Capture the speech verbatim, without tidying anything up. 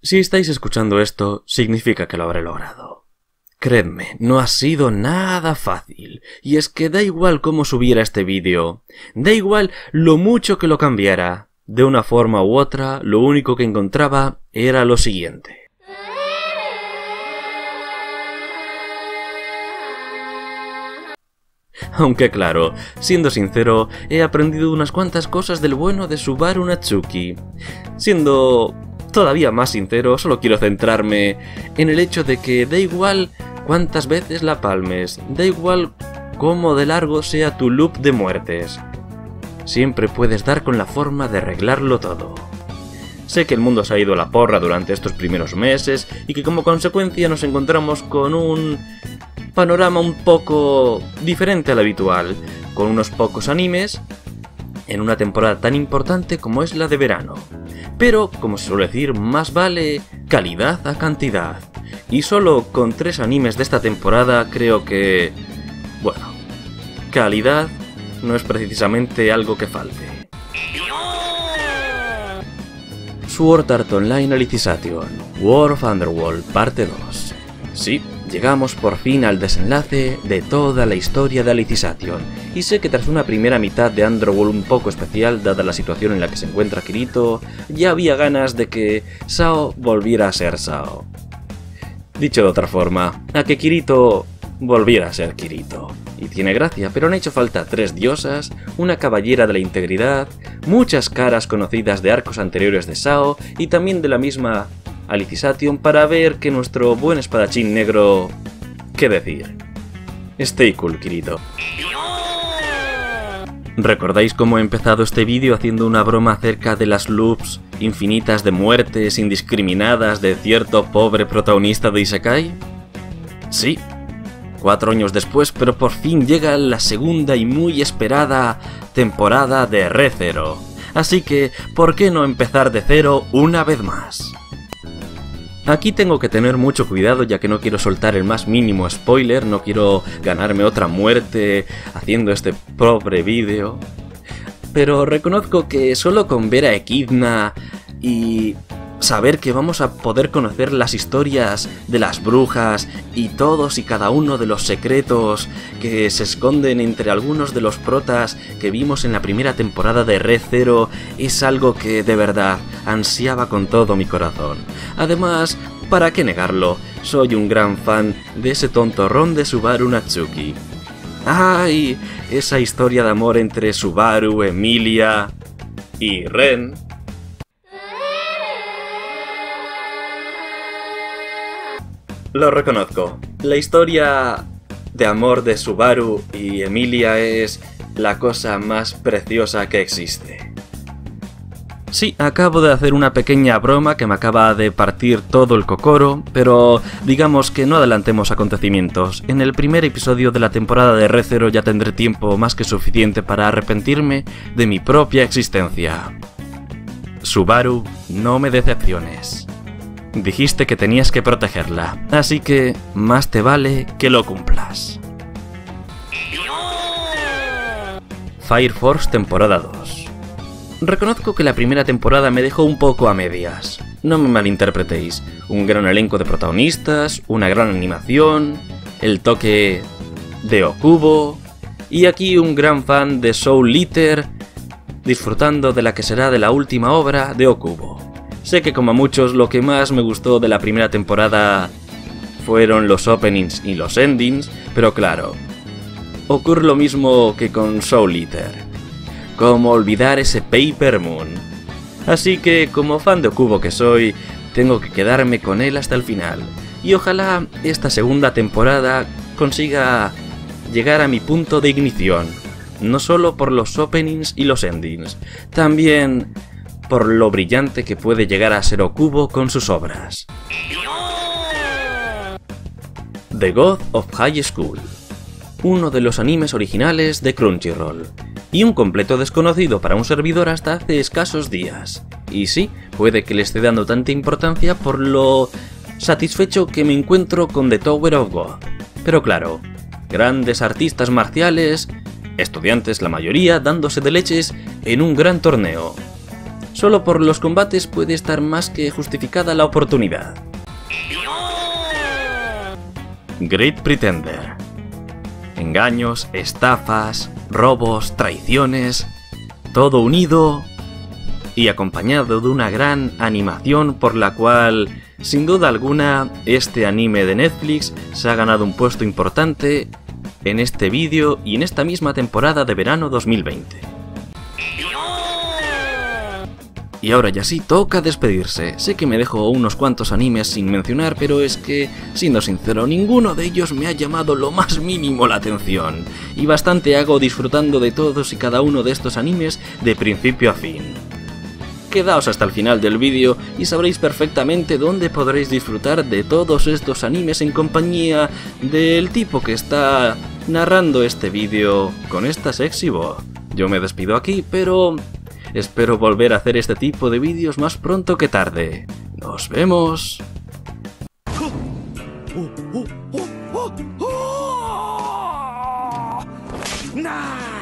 Si estáis escuchando esto, significa que lo habré logrado. Creedme, no ha sido nada fácil, y es que da igual cómo subiera este vídeo, da igual lo mucho que lo cambiara, de una forma u otra, lo único que encontraba era lo siguiente. Aunque claro, siendo sincero, he aprendido unas cuantas cosas del bueno de Subaru Natsuki. Siendo todavía más sincero, solo quiero centrarme en el hecho de que da igual cuántas veces la palmes, da igual cómo de largo sea tu loop de muertes, siempre puedes dar con la forma de arreglarlo todo. Sé que el mundo se ha ido a la porra durante estos primeros meses y que como consecuencia nos encontramos con un panorama un poco diferente al habitual, con unos pocos animes en una temporada tan importante como es la de verano. Pero, como se suele decir, más vale calidad a cantidad. Y solo con tres animes de esta temporada creo que... bueno, calidad no es precisamente algo que falte. Sword Art Online Alicization, War of Underworld, parte dos. Sí, llegamos por fin al desenlace de toda la historia de Alicization, y sé que tras una primera mitad de Underworld un poco especial, dada la situación en la que se encuentra Kirito, ya había ganas de que Sao volviera a ser Sao. Dicho de otra forma, a que Kirito volviera a ser Kirito. Y tiene gracia, pero han hecho falta tres diosas, una caballera de la integridad, muchas caras conocidas de arcos anteriores de Sao y también de la misma Alicization para ver que nuestro buen espadachín negro... ¿qué decir? Stay cool, Kirito. ¿Recordáis cómo he empezado este vídeo haciendo una broma acerca de las loops infinitas de muertes indiscriminadas de cierto pobre protagonista de Isekai? Sí, cuatro años después, pero por fin llega la segunda y muy esperada temporada de Re:Zero. Así que, ¿por qué no empezar de cero una vez más? Aquí tengo que tener mucho cuidado ya que no quiero soltar el más mínimo spoiler, no quiero ganarme otra muerte haciendo este pobre vídeo. Pero reconozco que solo con ver a Echidna y saber que vamos a poder conocer las historias de las brujas y todos y cada uno de los secretos que se esconden entre algunos de los protas que vimos en la primera temporada de Re:Zero es algo que de verdad ansiaba con todo mi corazón. Además, ¿para qué negarlo? Soy un gran fan de ese tontorrón de Subaru Natsuki. ¡Ay! Esa historia de amor entre Subaru, Emilia y Ren. Lo reconozco, la historia de amor de Subaru y Emilia es la cosa más preciosa que existe. Sí, acabo de hacer una pequeña broma que me acaba de partir todo el cocoro, pero digamos que no adelantemos acontecimientos. En el primer episodio de la temporada de Re:Zero ya tendré tiempo más que suficiente para arrepentirme de mi propia existencia. Subaru, no me decepciones. Dijiste que tenías que protegerla, así que más te vale que lo cumplas. Fire Force temporada dos. Reconozco que la primera temporada me dejó un poco a medias. No me malinterpretéis, un gran elenco de protagonistas, una gran animación, el toque de Okubo, y aquí un gran fan de Soul Eater, disfrutando de la que será de la última obra de Okubo. Sé que como a muchos lo que más me gustó de la primera temporada fueron los openings y los endings, pero claro, ocurre lo mismo que con Soul Eater. ¿Cómo olvidar ese Paper Moon? Así que, como fan de Okubo que soy, tengo que quedarme con él hasta el final. Y ojalá esta segunda temporada consiga llegar a mi punto de ignición, no solo por los openings y los endings, también por lo brillante que puede llegar a ser Okubo con sus obras. The God of High School, uno de los animes originales de Crunchyroll, y un completo desconocido para un servidor hasta hace escasos días. Y sí, puede que le esté dando tanta importancia por lo satisfecho que me encuentro con The Tower of God. Pero claro, grandes artistas marciales, estudiantes la mayoría dándose de leches en un gran torneo. solo por los combates puede estar más que justificada la oportunidad. Great Pretender. Engaños, estafas, robos, traiciones, todo unido y acompañado de una gran animación por la cual, sin duda alguna, este anime de Netflix se ha ganado un puesto importante en este vídeo y en esta misma temporada de verano dos mil veinte. Y ahora ya sí, toca despedirse. Sé que me dejo unos cuantos animes sin mencionar, pero es que, siendo sincero, ninguno de ellos me ha llamado lo más mínimo la atención. Y bastante hago disfrutando de todos y cada uno de estos animes de principio a fin. Quedaos hasta el final del vídeo y sabréis perfectamente dónde podréis disfrutar de todos estos animes en compañía del tipo que está narrando este vídeo con esta sexy voz. Yo me despido aquí, pero espero volver a hacer este tipo de vídeos más pronto que tarde. ¡Nos vemos! Nah!